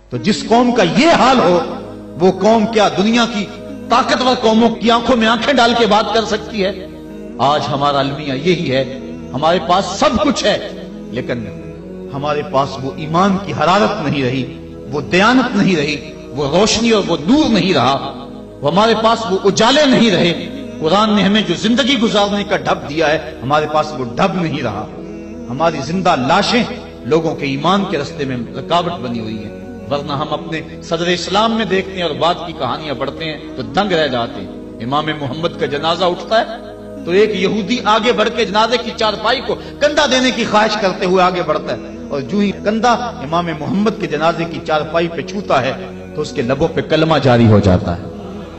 تو جس قوم کا یہ حال ہو وہ قوم کیا دنیا کی طاقتور قوموں کی آنکھوں میں آنکھیں ڈال کے بات کر سکتی ہے؟ آج ہمارا المیہ یہی ہے، ہمارے پاس سب کچھ ہے لیکن ہمارے پاس وہ ایمان کی حرارت نہیں رہی، وہ دیانت نہیں رہی، وہ روشنی اور وہ نور نہیں رہا، وہ ہمارے پاس وہ اجالے نہیں رہے۔ قرآن نے ہمیں جو زندگی گزارنے کا ڈھب دیا ہے ہمارے پاس وہ ڈھب نہیں رہا۔ ہماری زندہ لاشیں لوگوں کے ایمان کے رستے میں رکاوٹ بنی ہوئی ہیں، ورنہ ہم اپنے صدر اسلام میں دیکھتے ہیں اور بعد کی کہانیاں پڑھتے ہیں تو دنگ رہ جاتے ہیں۔ امام محمد کا جنازہ اٹھتا ہے تو ایک یہودی آگے بڑھ کے جنازے کی چارپائی کو کندھا دینے کی خواہش کرتے ہوئے آگے بڑھتا ہے، اور جو ہی کندھا امام محمد کے جنازے کی چارپائی پہ چھوتا ہے تو اس کے لبوں پہ کلمہ جاری ہو جاتا ہے۔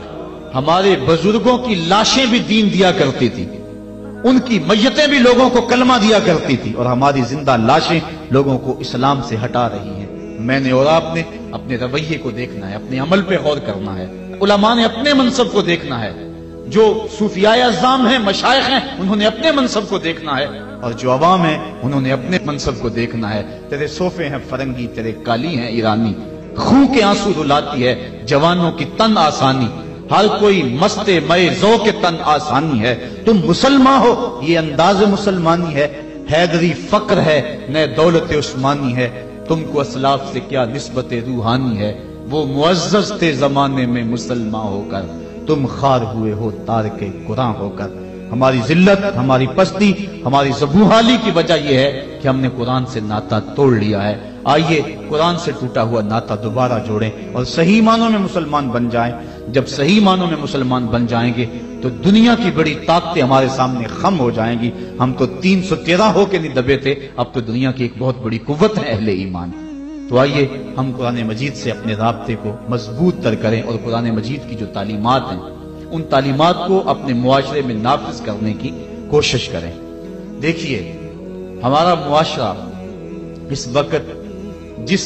ہمارے بزرگوں کی لاشیں بھی دین دیا کرتی تھی، ان کی میتیں بھی لوگوں کو کلمہ دیا کرتی تھی، اور ہماری زندہ لاشیں لوگوں کو اسلام سے ہٹا رہی ہیں۔ میں نے اور آپ نے اپنے رویے کو دیکھنا ہے، اپنے عمل پہ غور کرنا ہے، علماء نے اپنے منصب کو دیکھنا ہے، جو صوفیاء اعظام ہیں، مشائخ ہیں، انہوں نے اپنے منصب کو دیکھنا ہے، اور جو عوام ہیں انہوں نے اپنے منصب کو دیکھنا ہے۔ تیرے صوفے ہیں فرنگی، تیرے کالی ہیں ایرانی، خون کے آنسو رلاتی ہے جوانوں کی تن آسانی، ہر کوئی مست مئے ذوق تن آسانی ہے۔ تم مسلمان ہو یہ انداز مسلمانی ہے، حیدری فقر ہے نئے دولت عثمانی ہے، تم کو اسلاف سے کیا نسبت روحانی ہے، وہ معزز تھے زمانے میں مسلمان ہو کر، تم خار ہوئے ہو تارک قرآن ہو کر۔ ہماری ذلت، ہماری پستی، ہماری زبوحالی کی وجہ یہ ہے کہ ہم نے قرآن سے ناطہ توڑ لیا ہے۔ آئیے قرآن سے ٹوٹا ہوا ناطہ دوبارہ جوڑیں اور صحیح معنوں میں مسلمان بن جائیں۔ جب صحیح معنوں میں مسلمان بن جائیں گے تو دنیا کی بڑی طاقتیں ہمارے سامنے خم ہو جائیں گی۔ ہم تو 313 ہو کے نہیں دبے تھے، اب تو دنیا کی ایک بہت بڑی قوت ہے اہل ایمان۔ تو آئیے ہم قرآن مجید سے اپنے رابطے کو مضبوط تر کریں اور قرآن مجید کی جو تعلیمات ہیں ان تعلیمات کو اپنے معاشرے میں نافذ کرنے کی کوشش کریں۔ دیکھیے ہمارا معاشرہ اس وقت جس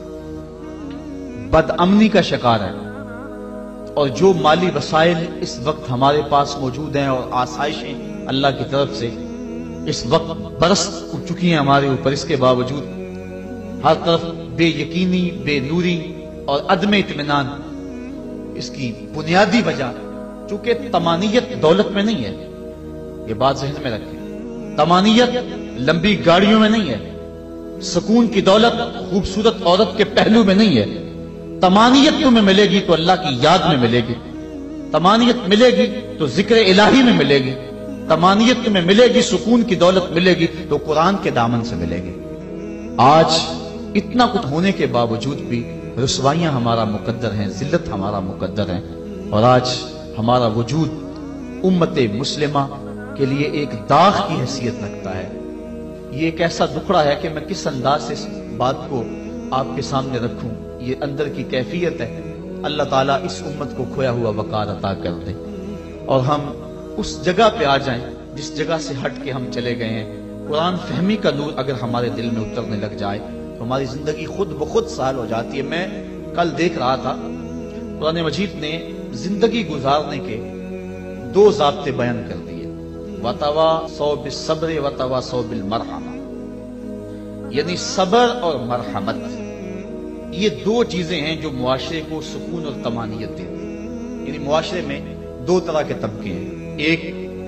بد امنی کا شکار ہے، اور جو مالی وسائل اس وقت ہمارے پاس موجود ہیں اور آسائشیں اللہ کی طرف سے اس وقت برس چکی ہیں ہمارے اوپر، اس کے باوجود ہر طرف بے یقینی، بے نوری اور عدم اطمینان، اس کی بنیادی وجہ چونکہ طمانیت دولت میں نہیں ہے، یہ بات ذہن میں رکھیں۔ طمانیت لمبی گاڑیوں میں نہیں ہے، سکون کی دولت خوبصورت عورت کے پہلو میں نہیں ہے۔ طمانیت تمہیں ملے گی تو اللہ کی یاد میں ملے گی، طمانیت ملے گی تو ذکر الہی میں ملے گی، طمانیت تمہیں ملے گی، سکون کی دولت ملے گی تو قرآن کے دامن سے ملے گی۔ آج اتنا کچھ ہونے کے باوجود بھی رسوائیاں ہمارا مقدر ہیں، ذلت ہمارا مقدر ہے، اور آج ہمارا وجود امت مسلمہ کے لیے ایک داغ کی حیثیت رکھتا ہے۔ یہ ایک ایسا دکھڑا ہے کہ میں کس انداز سے اس بات کو آپ کے سامنے رکھوں، یہ اندر کی کیفیت ہے۔ اللہ تعالیٰ اس امت کو کھویا ہوا وقار عطا کر دے اور ہم اس جگہ پہ آ جائیں جس جگہ سے ہٹ کے ہم چلے گئے ہیں۔ قرآن فہمی کا نور اگر ہمارے دل میں اترنے لگ جائے تو ہماری زندگی خود بخود سہل ہو جاتی ہے۔ میں کل دیکھ رہا تھا قرآن مجید نے زندگی گزارنے کے 2 ضابطے بیان کر دیے، وَتَوَاصَوْا بِالصَّبْرِ وَتَوَاصَوْا بِالْمَرْحَمَةِ، یعنی صبر اور مرحمت، یہ 2 چیزیں ہیں جو معاشرے کو سکون اور طمانینت دیتی ہیں۔ یعنی معاشرے میں 2 طرح کے طبقے ہیں، ایک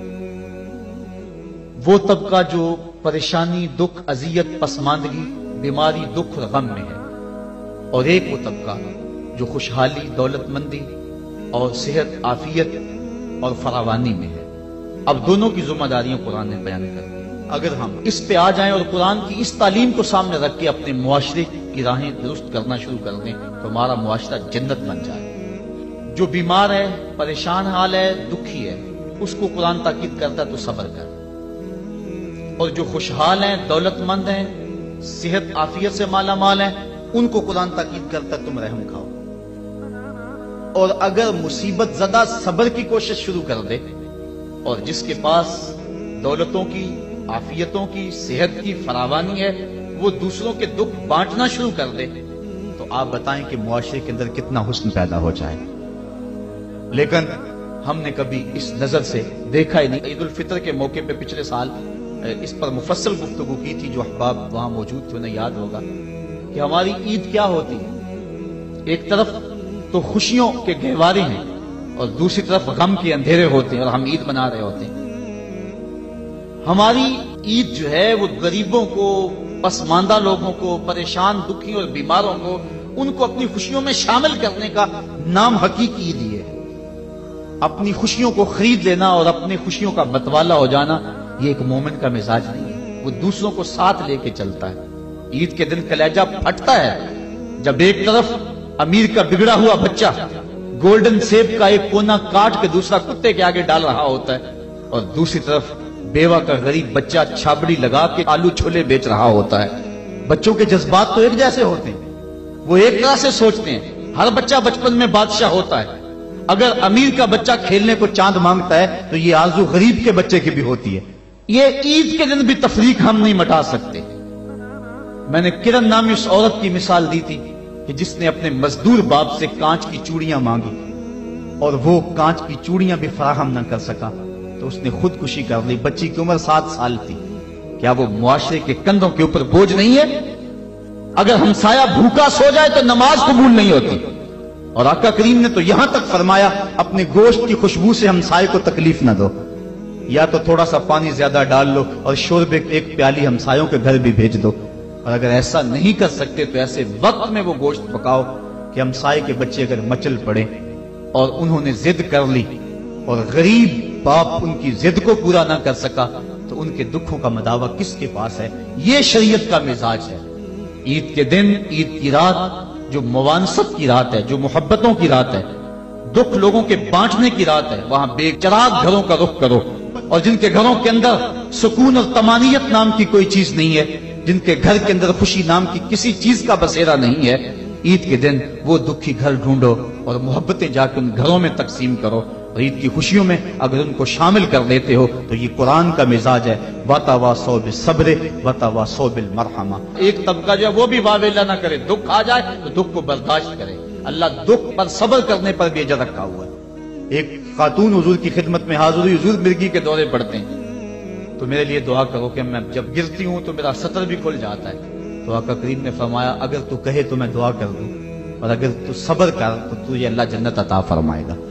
وہ طبقہ جو پریشانی، دکھ، اذیت، پسماندگی، بیماری، دکھ اور غم میں ہے، اور ایک وہ طبقہ جو خوشحالی، دولت مندی اور صحت، عافیت اور فراوانی میں ہے۔ اب دونوں کی ذمہ داریاں قرآن نے بیان کر دی۔ اگر ہم اس پہ آ جائیں اور قرآن کی اس تعلیم کو سامنے رکھ کے اپنے معاشرے کی راہیں درست کرنا شروع کر دیں تو ہمارا معاشرہ جنت بن جائے۔ جو بیمار ہے، پریشان حال ہے، دکھی ہے، اس کو قرآن تاکید کرتا ہے تو صبر کر، اور جو خوشحال ہیں، دولت مند ہیں، صحت عافیت سے مالا مال ہیں، ان کو قرآن تاکید کرتا ہے تم رحم کھاؤ۔ اور اگر مصیبت زدہ صبر کی کوشش شروع کر دے، اور جس کے پاس دولتوں کی، عافیتوں کی، صحت کی فراوانی ہے، وہ دوسروں کے دکھ بانٹنا شروع کر دے، تو آپ بتائیں کہ معاشرے کے اندر کتنا حسن پیدا ہو جائے۔ لیکن ہم نے کبھی اس نظر سے دیکھا ہی نہیں۔ عید الفطر کے موقع پہ پچھلے سال اس پر مفصل گفتگو کی تھی، جو احباب وہاں موجود تھے انہیں یاد ہوگا کہ ہماری عید کیا ہوتی ہے۔ ایک طرف تو خوشیوں کے گہوارے ہیں اور دوسری طرف غم کے اندھیرے ہوتے ہیں اور ہم عید منا رہے ہوتے ہیں۔ ہماری عید جو ہے وہ غریبوں کو، پسماندہ لوگوں کو، پریشان، دکھی اور بیماروں کو، ان کو اپنی خوشیوں میں شامل کرنے کا نام حقیقی عید ہے۔ اپنی خوشیوں کو خرید لینا اور اپنی خوشیوں کا متوالا ہو جانا یہ ایک مومن کا مزاج نہیں ہے، وہ دوسروں کو ساتھ لے کے چلتا ہے۔ عید کے دن کلیجہ پھٹتا ہے جب ایک طرف امیر کا بگڑا ہوا بچہ گولڈن سیب کا ایک کونا کاٹ کے دوسرا کتے کے آگے ڈال رہا ہوتا ہے اور دوسری طرف بیوہ کا غریب بچہ چھابڑی لگا کے آلو چھولے بیچ رہا ہوتا ہے۔ بچوں کے جذبات تو ایک جیسے ہوتے ہیں، وہ ایک طرح سے سوچتے ہیں۔ ہر بچہ بچپن میں بادشاہ ہوتا ہے۔ اگر امیر کا بچہ کھیلنے کو چاند مانگتا ہے تو یہ آرزو غریب کے بچے کی بھی ہوتی ہے۔ یہ عید کے دن بھی تفریق ہم نہیں مٹا سکتے۔ میں نے کرن نامی اس عورت کی مثال دی تھی کہ جس نے اپنے مزدور باپ سے کانچ کی چوڑیاں مانگی اور وہ کانچ کی چوڑیاں بھی فراہم نہ کر سکا تو اس نے خودکشی کر لی۔ بچی کی عمر 7 سال تھی۔ کیا وہ معاشرے کے کندھوں کے اوپر بوجھ نہیں ہے؟ اگر ہمسایہ بھوکا سو جائے تو نماز قبول نہیں ہوتی، اور آقا کریم نے تو یہاں تک فرمایا اپنے گوشت کی خوشبو سے ہمسائے کو تکلیف نہ دو، یا تو تھوڑا سا پانی زیادہ ڈال لو اور شوربے ایک پیالی ہمسایوں کے گھر بھی بھیج دو، اور اگر ایسا نہیں کر سکتے تو ایسے وقت میں وہ گوشت پکاؤ کہ ہمسائے کے بچے اگر مچل پڑے اور انہوں نے ضد کر لی اور غریب باپ ان کی ضد کو پورا نہ کر سکا تو ان کے دکھوں کا مداوع کس کے پاس ہے؟ یہ شریعت کا مزاج ہے۔ عید کے دن، عید کی رات جو موانست کی رات ہے، جو محبتوں کی رات ہے، دکھ لوگوں کے بانٹنے کی رات ہے، وہاں بے چراغ گھروں کا رخ کرو، اور جن کے گھروں کے اندر سکون اور طمانینت نام کی کوئی چیز نہیں ہے، جن کے گھر کے اندر خوشی نام کی کسی چیز کا بسیرا نہیں ہے، عید کے دن وہ دکھی گھر ڈھونڈو اور محبتیں جا کے ان گھروں میں تقسیم کرو، اور عید کی خوشیوں میں اگر ان کو شامل کر لیتے ہو تو یہ قرآن کا مزاج ہے، وَتَوَاصَوْا بِالصَّبْرِ وَتَوَاصَوْا بِالْمَرْحَمَةِ۔ ایک طبقہ جو ہے وہ بھی واویلا نہ کرے، دکھ آ جائے تو دکھ کو برداشت کرے، اللہ دکھ پر صبر کرنے پر بھی اجر رکھا ہوا ہے۔ ایک خاتون حضور کی خدمت میں حاضر ہوئی، حضور مرگی کے دورے پڑتے ہیں تو میرے لیے دعا کرو کہ میں جب گرتی ہوں تو میرا سطر بھی کھل جاتا ہے، تو آقا کریم نے فرمایا اگر تو کہے تو میں دعا کر دوں، اور اگر تو صبر کر تو تجھے اللہ جنت عطا فرمائے گا۔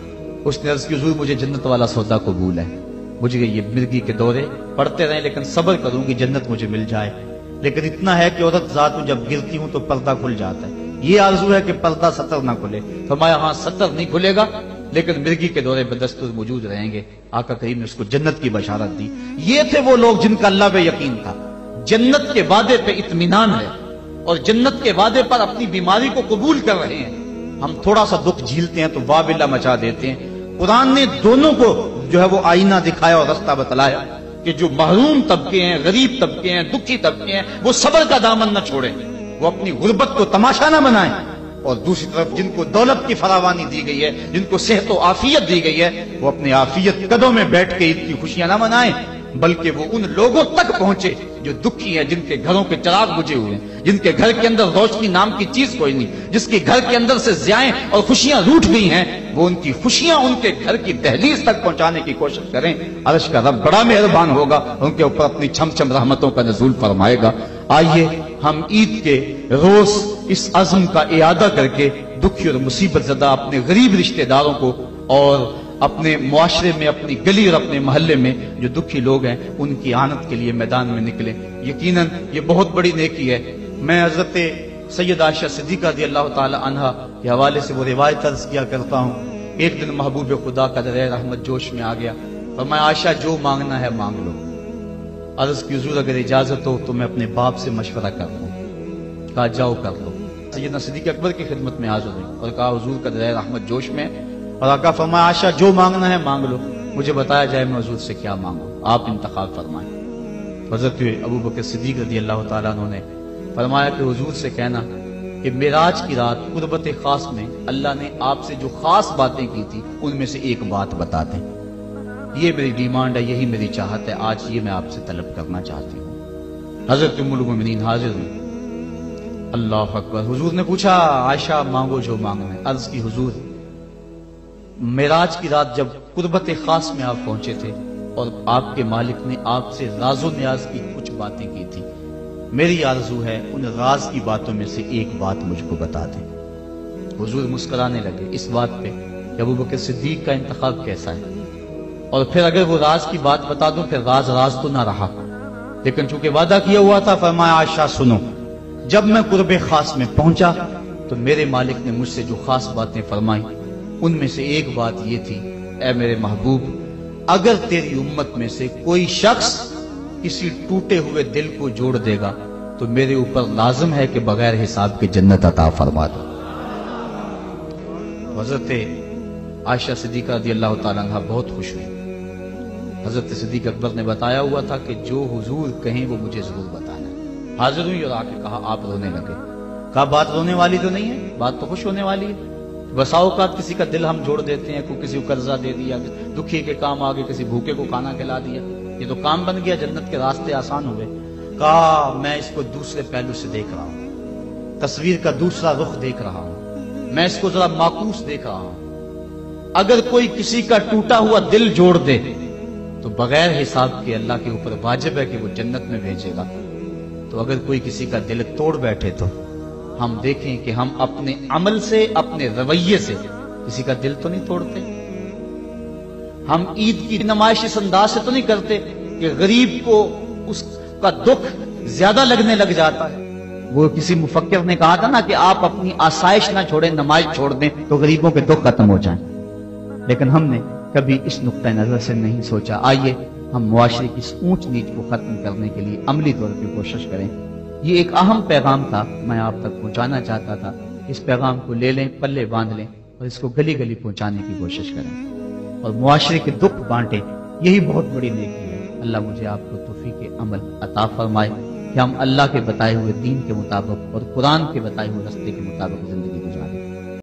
اس نے عرض کی حضور مجھے جنت والا سودا قبول ہے، مجھے یہ مرگی کے دورے پڑتے رہیں لیکن صبر کروں کہ جنت مجھے مل جائے، لیکن اتنا ہے کہ عورت ذات ہوں جب گرتی ہوں تو پردہ کھل جاتا ہے، یہ آرزو ہے کہ پردہ سطر نہ کھلے۔ فرمایا ہاں سطر نہیں کھلے گا لیکن مرگی کے دورے بدستور موجود رہیں گے۔ آقا کریم نے اس کو جنت کی بشارت دی۔ یہ تھے وہ لوگ جن کا اللہ پہ یقین تھا، جنت کے وعدے پہ اطمینان ہے اور جنت کے وعدے پر اپنی بیماری کو قبول کر رہے ہیں۔ ہم تھوڑا سا دکھ جھیلتے ہیں تو واویلا مچا دیتے ہیں۔ قرآن نے دونوں کو جو ہے وہ آئینہ دکھایا اور رستہ بتلایا کہ جو محروم طبقے ہیں، غریب طبقے ہیں، دکھی طبقے ہیں، وہ صبر کا دامن نہ چھوڑیں، وہ اپنی غربت کو تماشا نہ بنائیں، اور دوسری طرف جن کو دولت کی فراوانی دی گئی ہے، جن کو صحت و عافیت دی گئی ہے، وہ اپنی عافیت قدوں میں بیٹھ کے عید کی خوشیاں نہ منائیں، بلکہ وہ ان لوگوں تک پہنچے جو دکھی ہیں، جن کے گھروں کے چراغ بجھے ہوئے ہیں، جن کے گھر کے اندر روشنی نام کی چیز کوئی نہیں، جس کے گھر کے اندر سے ضیائیں اور خوشیاں روٹھ گئی ہیں، وہ ان کی خوشیاں ان کے گھر کی دہلیز تک پہنچانے کی کوشش کریں۔ عرش کا رب بڑا مہربان ہوگا، ان کے اوپر اپنی چھم چھم رحمتوں کا نزول فرمائے گا۔ آئیے ہم عید کے روز اس عزم کا اعادہ کر کے دکھی اور مصیبت زدہ اپنے غریب رشتہ داروں کو اور اپنے معاشرے میں، اپنی گلی اور اپنے محلے میں جو دکھی لوگ ہیں ان کی اعانت کے لیے میدان میں نکلیں۔ یقیناً یہ بہت بڑی نیکی ہے۔ میں حضرت سید عائشہ صدیقہ رضی اللہ تعالی عنہا کے حوالے سے وہ روایت عرض کیا کرتا ہوں۔ ایک دن محبوب خدا کا در رحمت جوش میں آ گیا، فرمایا عائشہ جو مانگنا ہے مانگ لو۔ عرض کی حضور اگر اجازت ہو تو میں اپنے باپ سے مشورہ کر لوں۔ کہا جاؤ کر لو۔ سیدنا صدیق اکبر کی خدمت میں حاضر ہوئی اور کہا حضور کا در رحمت جوش میں، اور آقا فرمایا عائشہ جو مانگنا ہے مانگ لو، مجھے بتایا جائے میں حضور سے کیا مانگوں، آپ انتخاب فرمائیں۔ حضرت ابو بکر صدیق رضی اللہ تعالیٰ عنہ نے فرمایا کہ حضور سے کہنا کہ معراج کی رات قربت خاص میں اللہ نے آپ سے جو خاص باتیں کی تھی ان میں سے ایک بات بتا دیں، یہ میری ڈیمانڈ ہے، یہی میری چاہت ہے، آج یہ میں آپ سے طلب کرنا چاہتی ہوں۔ حضرت ام المؤمنین حاضر ہوئی، اللہ اکبر۔ حضور نے پوچھا عائشہ مانگو جو مانگنا ہے۔ عرض کی حضور معراج کی رات جب قربت خاص میں آپ پہنچے تھے اور آپ کے مالک نے آپ سے راز و نیاز کی کچھ باتیں کی تھی، میری آرزو ہے ان راز کی باتوں میں سے ایک بات مجھ کو بتا دیں۔ हुजूर मुस्कुराने लगे इस बात पे कि अबू बकर सिद्दीक का इंतखाब कैसा है। और फिर अगर वो राज की बात बता दूं फिर राज तो ना रहा, लेकिन चूंकि वादा किया हुआ था, फरमाया आयशा सुनो, जब मैं कुर्बे खास में पहुंचा तो मेरे मालिक ने मुझसे जो खास बातें फरमाई उनमें से एक बात ये थी, ऐ मेरे महबूब, अगर तेरी उम्मत में से कोई शख्स किसी टूटे हुए दिल को जोड़ देगा तो मेरे ऊपर लाजिम है कि बगैर हिसाब के जन्नत अता फरमा दो। हजरत आयशा सिद्दीका रज़ियल्लाहु ताला अन्हा बहुत खुश हुई। हजरत सिद्दीक अकबर ने बताया हुआ था कि जो हुजूर कहें वो मुझे जरूर बताना है। हाजिर हुई और आके कहा, आप रोने लगे। कहा बात रोने वाली तो नहीं है, बात तो खुश होने वाली है। बसाओ का किसी का दिल हम जोड़ देते हैं, कोई किसी को कर्जा दे दिया, दुखी के काम आ गए, किसी भूखे को खाना खिला दिया, ये तो काम बन गया, जन्नत के रास्ते आसान हुए। कहा मैं इसको दूसरे पहलू से देख रहा हूं, तस्वीर का दूसरा रुख देख रहा हूं, मैं इसको जरा माकूस देख रहा हूं। अगर कोई किसी का टूटा हुआ दिल जोड़ दे तो बगैर हिसाब के अल्लाह के ऊपर वाजिब है कि वो जन्नत में भेजेगा। तो अगर कोई किसी का दिल तोड़ बैठे तो हम देखें कि हम अपने अमल से, अपने रवैये से किसी का दिल तो नहीं तोड़ते। हम ईद की नुमाइश इस अंदाज से तो नहीं करते कि गरीब को उसका दुख ज्यादा लगने लग जाता है। वो किसी मुफक्किर ने कहा था ना कि आप अपनी आसाइश ना छोड़ें, नमाज छोड़ दें तो गरीबों के दुख खत्म हो जाएं। लेकिन हमने कभी इस नुक्ता नजर से नहीं सोचा। आइए हम मुआशरे की इस ऊंच नीच को खत्म करने के लिए अमली तौर पर कोशिश करें। ये एक अहम पैगाम था, मैं आप तक पहुंचाना चाहता था। इस पैगाम को ले लें, पल्ले बांध लें और इसको गली गली पहुंचाने की कोशिश करें और मुआशरे के दुख बांटें। यही बहुत बड़ी नेकी है। अल्लाह मुझे आपको तौफीक अमल अता फरमाए कि हम अल्लाह के बताए हुए दीन के मुताबिक और कुरान के बताए हुए रास्ते के मुताबिक जिंदगी